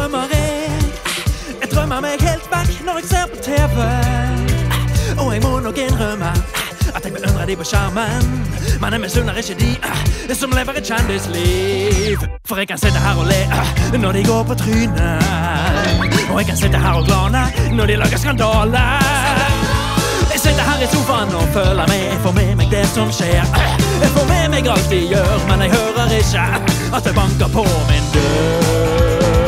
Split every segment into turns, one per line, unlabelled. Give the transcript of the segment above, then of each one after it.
drømmer jeg drømmer meg helt vekk når jeg ser på TV. Og jeg må nok innrømme at jeg beundrer de på skjermen, men jeg misunner ikke de som lever et kjendisliv. For jeg kan sitte her og le når de går på trynet, og jeg kan sitte her og glane når de lager skandale. Jeg sitter her i sofaen og føler meg, jeg får med meg det som skjer. Jeg får med meg alt de gjør, men jeg hører ikke at det banker på min dør.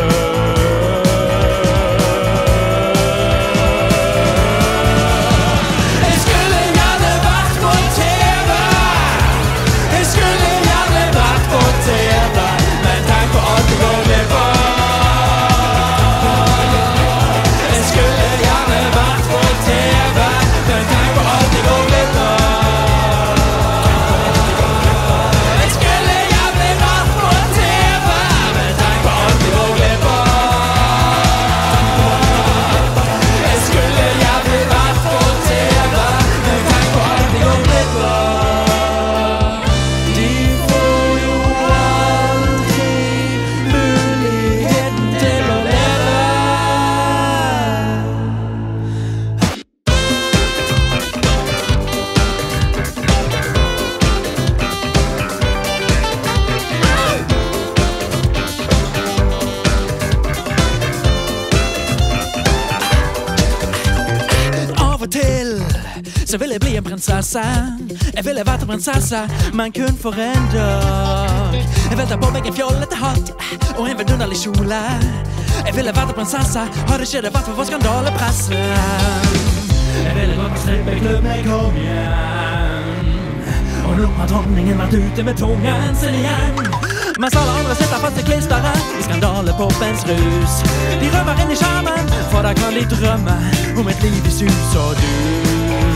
Så vil jeg bli en prinsesse. Jeg ville vært en prinsesse, men kun for en dag. Jeg vil ta på meg en fjollete hatt og en vidunderlig kjole. Jeg ville vært en prinsesse, hadde ikke det vært for skandalepressen. Jeg ville gått på strippeklubb med jeg kom hjem, og nå har dronningen vært ute med tungen sin igjen. Mens alle andre sitter fast i klisteret i skandalepoppens rus. De rømmer inn i skjermen, for da kan de drømme om et liv i sus og dus.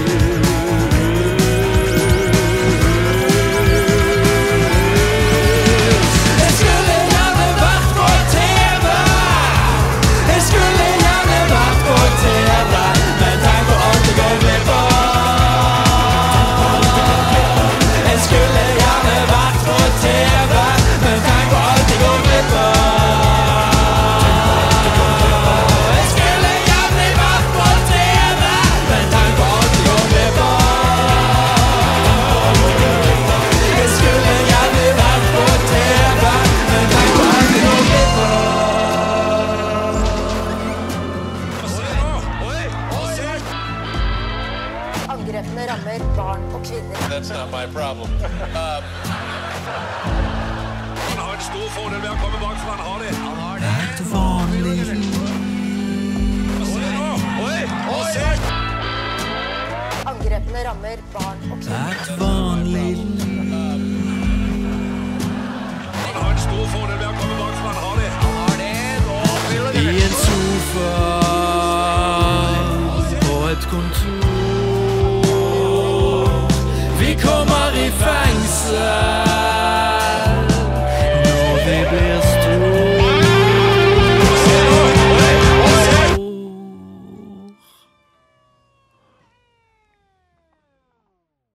That's not my problem. Han har en stor fordel ved å komme bak, for han har det. Han har det.
Vært vanlig.
Se!
Angrepene rammer barn og kvinner.
Vært vanlig.
Han har en stor fordel ved å komme bak, for han har det. Han har det.
I en sofa på et kontor.